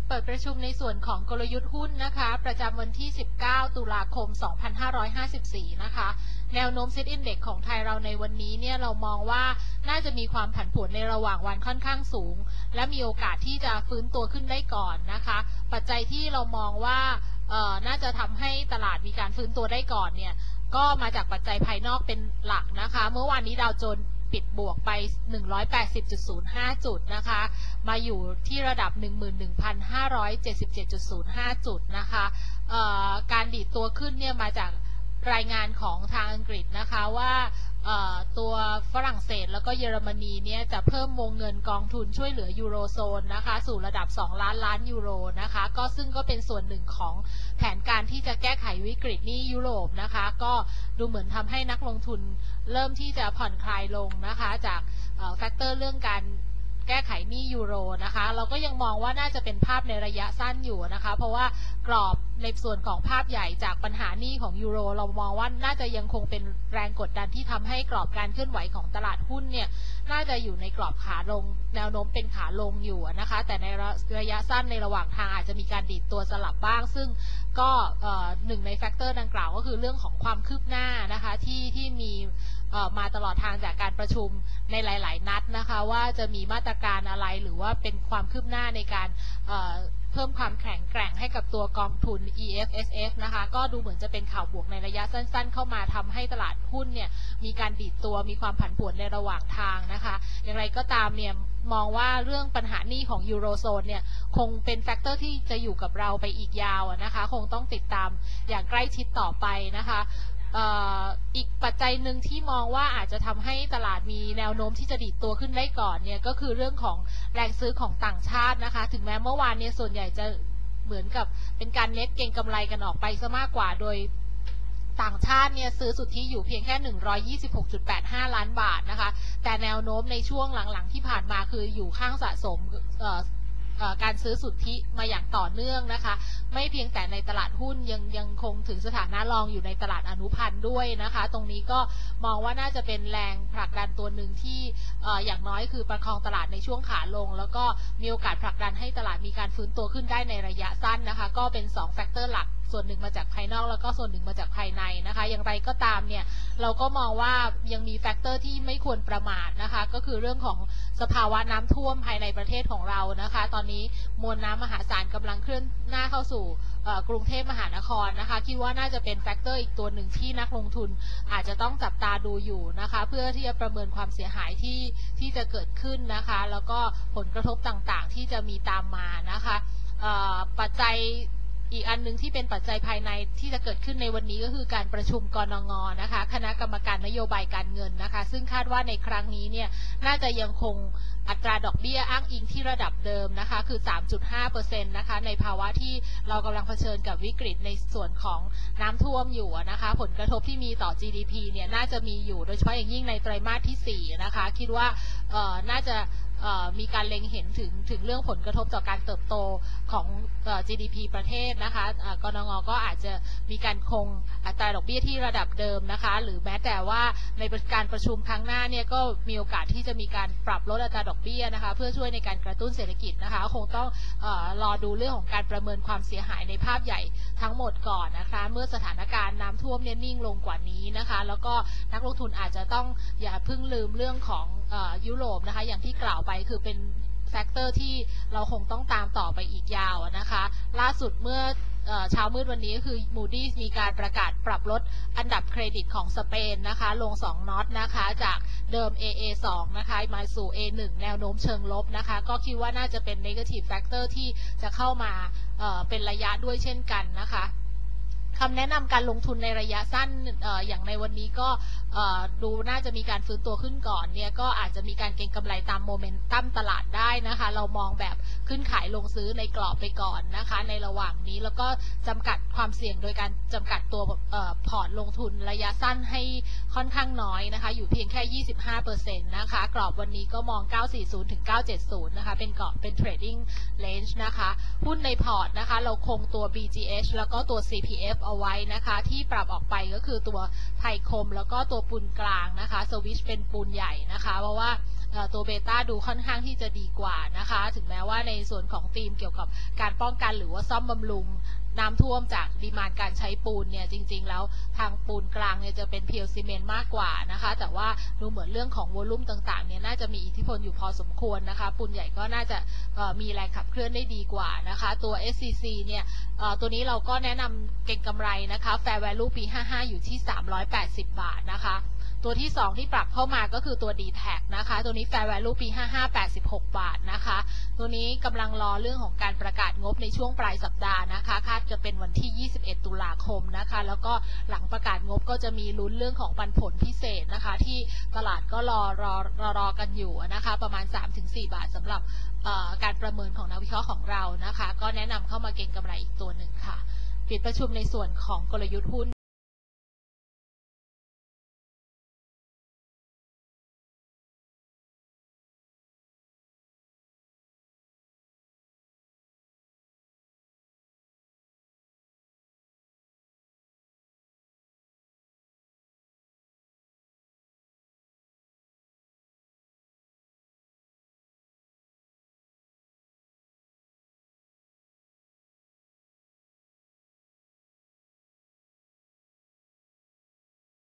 เปิดประชุมในส่วนของกลยุทธ์หุ้นนะคะประจำวันที่ 19 ตุลาคม 2554 นะคะแนวโน้ม Set Index ของไทยเราในวันนี้เนี่ยเรามองว่าน่าจะมีความผันผวนในระหว่างวันค่อนข้างสูงและมีโอกาสที่จะฟื้นตัวขึ้นได้ก่อนนะคะปัจจัยที่เรามองว่าน่าจะทำให้ตลาดมีการฟื้นตัวได้ก่อนเนี่ยก็มาจากปัจจัยภายนอกเป็นหลักนะคะเมื่อวานนี้ดาวโจนส์ปิดบวกไป 180.05 จุดนะคะมาอยู่ที่ระดับ 11,577.05 จุดนะคะการดีดตัวขึ้นเนี่ยมาจากรายงานของทางอังกฤษนะคะว่าตัวฝรั่งเศสแล้วก็เยอรมนีเนี่ยจะเพิ่มวงเงินกองทุนช่วยเหลือยูโรโซนนะคะสู่ระดับ2 ล้านล้านยูโรนะคะก็ซึ่งก็เป็นส่วนหนึ่งของแผนการที่จะแก้ไขวิกฤตหนี้ยุโรปนะคะก็ดูเหมือนทำให้นักลงทุนเริ่มที่จะผ่อนคลายลงนะคะจากแฟกเตอร์เรื่องการแก้ไขหนี้ยูโรนะคะเราก็ยังมองว่าน่าจะเป็นภาพในระยะสั้นอยู่นะคะเพราะว่ากรอบในส่วนของภาพใหญ่จากปัญหาหนี้ของยูโรเรามองว่าน่าจะยังคงเป็นแรงกดดันที่ทำให้กรอบการเคลื่อนไหวของตลาดหุ้นเนี่ยน่าจะอยู่ในกรอบขาลงแนวโน้มเป็นขาลงอยู่นะคะแต่ในระยะสั้นในระหว่างทางอาจจะมีการดีดตัวสลับบ้างซึ่งก็หนึ่งในแฟกเตอร์ดังกล่าวก็คือเรื่องของความคืบหน้านะคะที่มีมาตลอดทางจากการประชุมในหลายๆนัดนะคะว่าจะมีมาตรการอะไรหรือว่าเป็นความคืบหน้าในการเพิ่มความแข็งแกร่งให้กับตัวกองทุน EFSF นะคะก็ดูเหมือนจะเป็นข่าวบวกในระยะสั้นๆเข้ามาทำให้ตลาดหุ้นเนี่ยมีการดีดตัวมีความผันผวนในระหว่างทางนะคะอย่างไรก็ตามเนี่ยมองว่าเรื่องปัญหาหนี้ของยูโรโซนเนี่ยคงเป็นแฟกเตอร์ที่จะอยู่กับเราไปอีกยาวนะคะคงต้องติดตามอย่างใกล้ชิดต่อไปนะคะอีกปัจจัยหนึ่งที่มองว่าอาจจะทำให้ตลาดมีแนวโน้มที่จะดีดตัวขึ้นได้ก่อนเนี่ยก็คือเรื่องของแรงซื้อของต่างชาตินะคะถึงแม้เมื่อวานเนี่ยส่วนใหญ่จะเหมือนกับเป็นการเน็ตเก็งกำไรกันออกไปซะมากกว่าโดยต่างชาติเนี่ยซื้อสุทธิอยู่เพียงแค่ 126.85 ล้านบาทนะคะแต่แนวโน้มในช่วงหลังๆที่ผ่านมาคืออยู่ข้างสะสมการซื้อสุทธิมาอย่างต่อเนื่องนะคะไม่เพียงแต่ในตลาดหุ้นยังคงถึงสถานะรองอยู่ในตลาดอนุพันธ์ด้วยนะคะตรงนี้ก็มองว่าน่าจะเป็นแรงผลักดันตัวหนึ่งที่อย่างน้อยคือประคองตลาดในช่วงขาลงแล้วก็มีโอกาสผลักดันให้ตลาดมีการฟื้นตัวขึ้นได้ในระยะสั้นนะคะก็เป็น2แฟกเตอร์หลักส่วนหนึ่งมาจากภายนอกแล้วก็ส่วนหนึ่งมาจากภายในนะคะอย่างไรก็ตามเนี่ยเราก็มองว่ายังมีแฟกเตอร์ที่ไม่ควรประมาทนะคะก็คือเรื่องของสภาวะน้ำท่วมภายในประเทศของเรานะคะตอนนี้มวลน้ำมหาศาลกำลังเคลื่อนหน้าเข้าสู่กรุงเทพมหานครนะคะคิดว่าน่าจะเป็นแฟกเตอร์อีกตัวหนึ่งที่นักลงทุนอาจจะต้องจับตาดูอยู่นะคะเพื่อที่จะประเมินความเสียหายที่จะเกิดขึ้นนะคะแล้วก็ผลกระทบต่างๆที่จะมีตามมานะคะปัจจัยอีกอันนึงที่เป็นปัจจัยภายในที่จะเกิดขึ้นในวันนี้ก็คือการประชุมกนง.นะคะคณะกรรมการนโยบายการเงินนะคะซึ่งคาดว่าในครั้งนี้เนี่ยน่าจะยังคงอัตราดอกเบี้ยอ้างอิงที่ระดับเดิมนะคะคือ 3.5% นะคะในภาวะที่เรากำลังเผชิญกับวิกฤตในส่วนของน้ำท่วมอยู่นะคะผลกระทบที่มีต่อ GDP เนี่ยน่าจะมีอยู่โดยเฉพาะอย่างยิ่งในไตรมาสที่4นะคะคิดว่าน่าจะมีการเล็งเห็นถึงเรื่องผลกระทบต่อการเติบโตของGDP ประเทศนะคะกนง.ก็อาจจะมีการคงอัตราดอกเบี้ยที่ระดับเดิมนะคะหรือแม้แต่ว่าในการประชุมครั้งหน้าเนี่ยก็มีโอกาสที่จะมีการปรับลดอัตราดอกเบี้ยนะคะเพื่อช่วยในการกระตุ้นเศรษฐกิจนะคะคงต้องรอดูเรื่องของการประเมินความเสียหายในภาพใหญ่ทั้งหมดก่อนนะคะเมื่อสถานการณ์น้ำท่วมเนี่ยนิ่งลงกว่านี้นะคะแล้วก็นักลงทุนอาจจะต้องอย่าเพิ่งลืมเรื่องของยุโรปนะคะอย่างที่กล่าวไปคือเป็นแฟกเตอร์ที่เราคงต้องตามต่อไปอีกยาวนะคะล่าสุดเมื่อเช้ามืดวันนี้ก็คือ Moody's มีการประกาศปรับลดอันดับเครดิตของสเปนนะคะลง2 น็อตนะคะจากเดิม AA2 นะคะมาสู่ A1 แนวโน้มเชิงลบนะคะก็คิดว่าน่าจะเป็น negative factor ที่จะเข้ามาเป็นระยะด้วยเช่นกันนะคะคำแนะนำการลงทุนในระยะสั้นอย่างในวันนี้ก็ดูน่าจะมีการฟื้นตัวขึ้นก่อนเนี่ยก็อาจจะมีการเก็งกำไรตามโมเมนตัมตลาดได้นะคะเรามองแบบขึ้นขายลงซื้อในกรอบไปก่อนนะคะในระหว่างนี้แล้วก็จำกัดความเสี่ยงโดยการจำกัดตัวพอร์ตลงทุนระยะสั้นให้ค่อนข้างน้อยนะคะอยู่เพียงแค่ 25% นะคะกรอบวันนี้ก็มอง 940 ถึง 970 นะคะเป็นกรอบเป็น trading range นะคะหุ้นในพอร์ตนะคะเราคงตัว BGH แล้วก็ตัว CPF เอาไว้นะคะที่ปรับออกไปก็คือตัวไทยคมแล้วก็ตัวปูนกลางนะคะสวิชเป็นปูนใหญ่นะคะเพราะว่าตัวเบต้าดูค่อนข้างที่จะดีกว่านะคะถึงแม้ว่าในส่วนของธีมเกี่ยวกับการป้องกันหรือว่าซ่อมบำรุงน้ำท่วมจากดีมานด์การใช้ปูนเนี่ยจริงๆแล้วทางปูนกลางเนี่ยจะเป็นเพียวซีเมนต์มากกว่านะคะแต่ว่าดูเหมือนเรื่องของวอลลุ่มต่างๆเนี่ยน่าจะมีอิทธิพลอยู่พอสมควรนะคะปูนใหญ่ก็น่าจะมีแรงขับเคลื่อนได้ดีกว่านะคะตัว SCC เนี่ยตัวนี้เราก็แนะนำเก็งกำไรนะคะ Fair Value ปี 55 อยู่ที่380 บาทนะคะตัวที่2ที่ปรับเข้ามาก็คือตัว D-Tag นะคะตัวนี้ Fair Value ปี 55 86 บาทนะคะตัวนี้กำลังรอเรื่องของการประกาศงบในช่วงปลายสัปดาห์นะคะคาดจะเป็นวันที่ 21 ตุลาคมนะคะแล้วก็หลังประกาศงบก็จะมีลุ้นเรื่องของปันผลพิเศษนะคะที่ตลาดก็รอกันอยู่นะคะประมาณ 3-4 บาทสำหรับการประเมินของนักวิเคราะห์ของเรานะคะก็แนะนำเข้ามาเก็งกำไรอีกตัวหนึ่งค่ะปิดประชุมในส่วนของกลยุทธ์หุ้น